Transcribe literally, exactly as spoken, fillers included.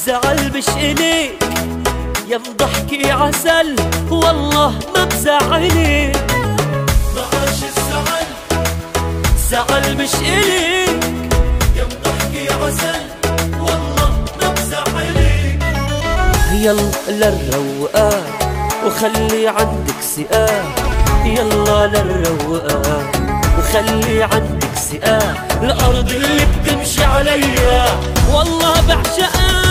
الزعل مش إليك يا مضحكي عسل، والله ما بزعلك. معاش الزعل، الزعل مش إليك يا مضحكي عسل، والله ما بزعلك. يلا للروقان وخلي عندك ثقة، يلا للروقان وخلي عندك ثقة. الأرض اللي بتمشي عليا والله بعشقها.